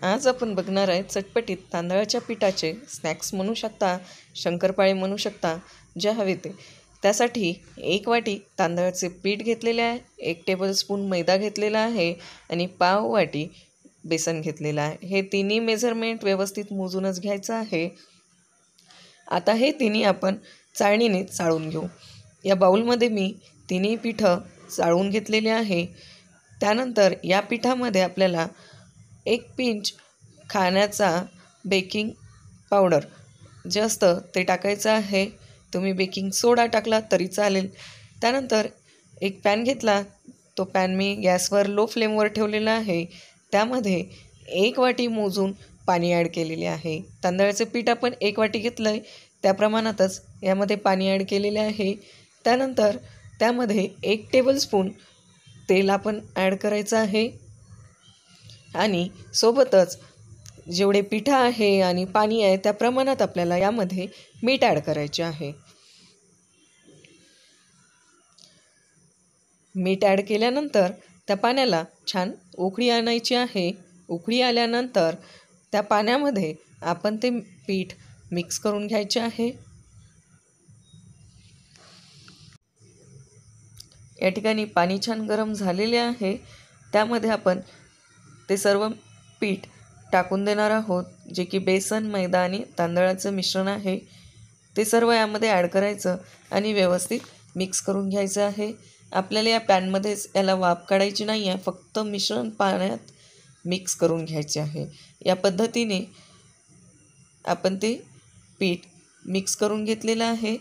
आज आपण बघणार आहे चटपटीत तांदळाच्या पिठाचे स्नॅक्स म्हणू शकता, शंकरपाळे म्हणू शकता, जे हवे ते. त्यासाठी 1 वाटी तांदळाचे पीठ घेतलेले आहे, 1 टेबलस्पून मैदा घेतलेला आहे आणि पाव वाटी बेसन घेतलेलं आहे. हे तिन्ही मेजरमेंट व्यवस्थित मोजूनच घ्यायचं आहे. आता हे तिन्ही आपण चाळणीने चाळून घेऊ. या बाउलमध्ये मी तिन्ही पिठं चाळून घेतलेले आहे. त्यानंतर या पिठामध्ये आपल्याला 1 पिंच खाण्याचा बेकिंग पावडर जे असतं ते टाकायचं आहे. तुम्ही बेकिंग सोडा टाकला तरी चालेल. त्यानंतर एक पॅन घेतला. तो पॅन मी गॅसवर लो फ्लेमवर ठेवलेला आहे. त्यामध्ये 1 वाटी मोजून पाणी ॲड केलेले आहे. तांदळाचे पीठ आपण 1 वाटी घेतलं आहे, त्या प्रमाणातच यामध्ये पाणी ॲड केलेले आहे. त्यानंतर त्यामध्ये 1 टेबलस्पून तेल आपण ॲड करायचं आहे आणि सोबतच जेवढे पिठं आहे आणि पाणी आहे त्या प्रमाणात आपल्याला यामध्ये मीठ ॲड करायचे आहे. मीठ ॲड केल्यानंतर त्या पाण्याला छान उकळी आणायची आहे. उकळी आल्यानंतर त्या पाण्यामध्ये आपण ते पीठ मिक्स करून घ्यायचे आहे. या ठिकाणी पाणी छान गरम झालेले आहे. त्यामध्ये आपण ते सर्व पीठ टाकून देणार आहोत, जे की बेसन, मैदा आणि तांदळाचं मिश्रण आहे. ते सर्व यामध्ये ॲड करायचं आणि व्यवस्थित मिक्स करून घ्यायचं आहे. आपल्याला या पॅनमध्येच याला वाफ काढायची नाही आहे, फक्त मिश्रण पाण्यात मिक्स करून घ्यायचे आहे. या पद्धतीने आपण ते पीठ मिक्स करून घेतलेलं आहे.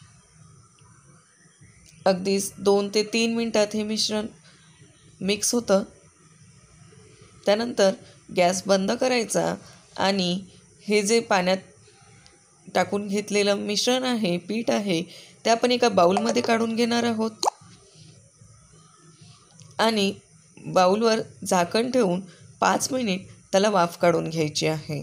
अगदीच 2 ते 3 मिनटात हे मिश्रण मिक्स होतं. त्यानंतर गॅस बंद करायचा आणि हे जे पाण्यात टाकून घेतलेलं मिश्रण आहे, पीठ आहे, ते आपण एका बाउलमध्ये काढून घेणार आहोत आणि बाउलवर झाकण ठेवून 5 मिनिट त्याला वाफ काढून घ्यायची आहे.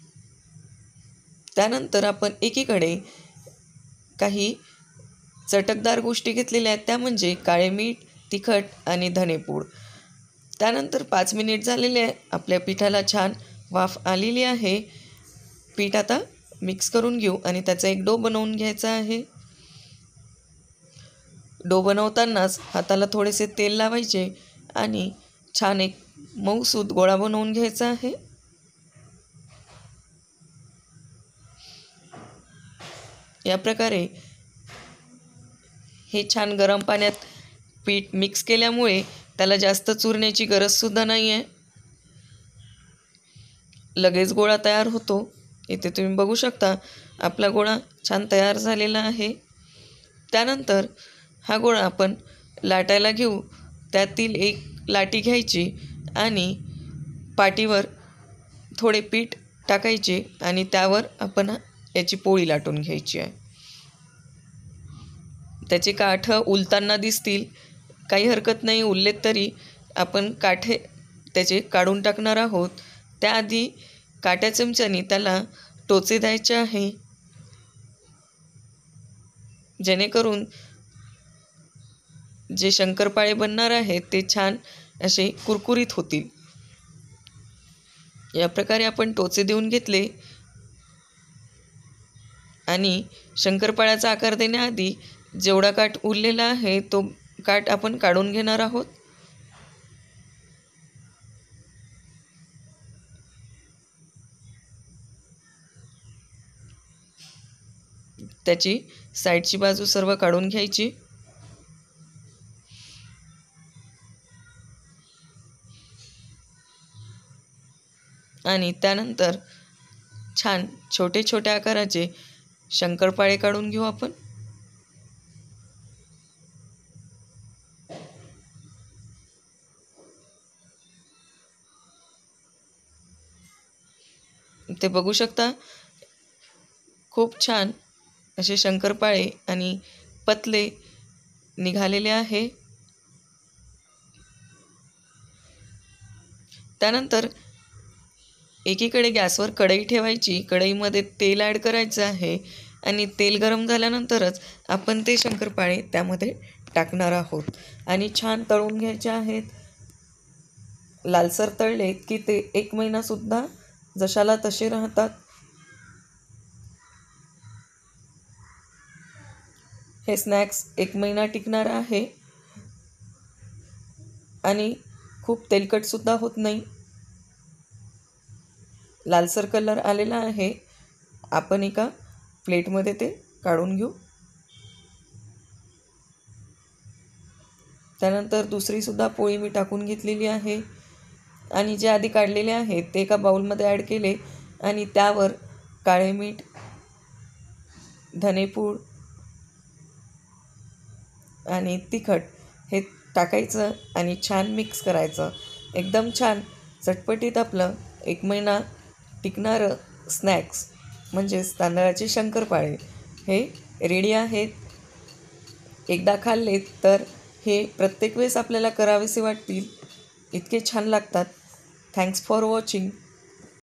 त्यानंतर आपण एकीकडे काही चटकदार गोष्टी घेतलेल्या आहेत, त्या म्हणजे काळे मीठ, तिखट आणि धनेपूड. त्यानंतर 5 मिनिट झालेले आहे. आपल्या पिठाला छान वाफ आलेली आहे. पीठ आता मिक्स करून घेऊ आणि त्याचा एक डो बनवून घ्यायचा आहे. डो बनवतानाच हाताला थोडेसे तेल लावायचे आणि छान एक मऊसूत गोळा बनवून घ्यायचा आहे. या प्रकारे हे छान गरम पाण्यात पीठ मिक्स केल्यामुळे त्याला जास्त चुरण्याची गरजसुद्धा नाही आहे. लगेच गोळा तयार होतो. इथे तुम्ही बघू शकता आपला गोळा छान तयार झालेला आहे. त्यानंतर हा गोळा आपण लाटायला घेऊ. त्यातील एक लाटी घ्यायची आणि पाटीवर थोडे पीठ टाकायचे आणि त्यावर आपण याची पोळी लाटून घ्यायची आहे. त्याचे काठं उलताना दिसतील, काही हरकत नाही, उरलेत तरी आपण काठे त्याचे काढून टाकणार आहोत. त्याआधी काट्या चमच्याने त्याला टोचे द्यायचे आहे, जेणेकरून जे शंकरपाळे बनणार आहेत ते छान असे कुरकुरीत होतील. या प्रकारे आपण टोचे देऊन घेतले आणि शंकरपाळ्याचा आकार देण्याआधी जेवढा काठ उरलेला आहे तो काठ आपण काढून घेणार आहोत. त्याची साईडची बाजू सर्व काढून घ्यायची आणि त्यानंतर छान छोटे छोटे आकाराचे शंकरपाळे काढून घेऊ आपण. ते बघू शकता खूप छान असे शंकरपाळे आणि पतले निघालेले आहे. त्यानंतर एकीकडे गॅसवर कढई ठेवायची. कढईमध्ये तेल ॲड करायचं आहे आणि तेल गरम झाल्यानंतरच आपण ते शंकरपाळे त्यामध्ये टाकणार आहोत आणि छान तळून घ्यायचे आहेत. लालसर तळले की ते 1 महिनासुद्धा जशाला तसे राहतात. हे स्नॅक्स 1 महिना टिकणार आहे आणि खूप तेलकटसुद्धा होत नाही. लालसर कलर आलेला आहे. आपण एका प्लेटमध्ये ते काढून घेऊ. त्यानंतर दुसरीसुद्धा पोळी मी टाकून घेतलेली आहे आणि जे आधी काढलेले आहेत ते एका बाउलमध्ये ॲड केले आणि त्यावर काळे मीठ, धनेपूड आणि तिखट हे टाकायचं आणि छान मिक्स करायचं. एकदम छान चटपटीत आपलं 1 महिना टिकणारं स्नॅक्स म्हणजेच तांदळाचे शंकरपाळे हे रेडी आहेत. एकदा खाल्ले तर हे प्रत्येक वेळेस आपल्याला करावेसे वाटतील, इतके छान लागतात. Thanks for watching.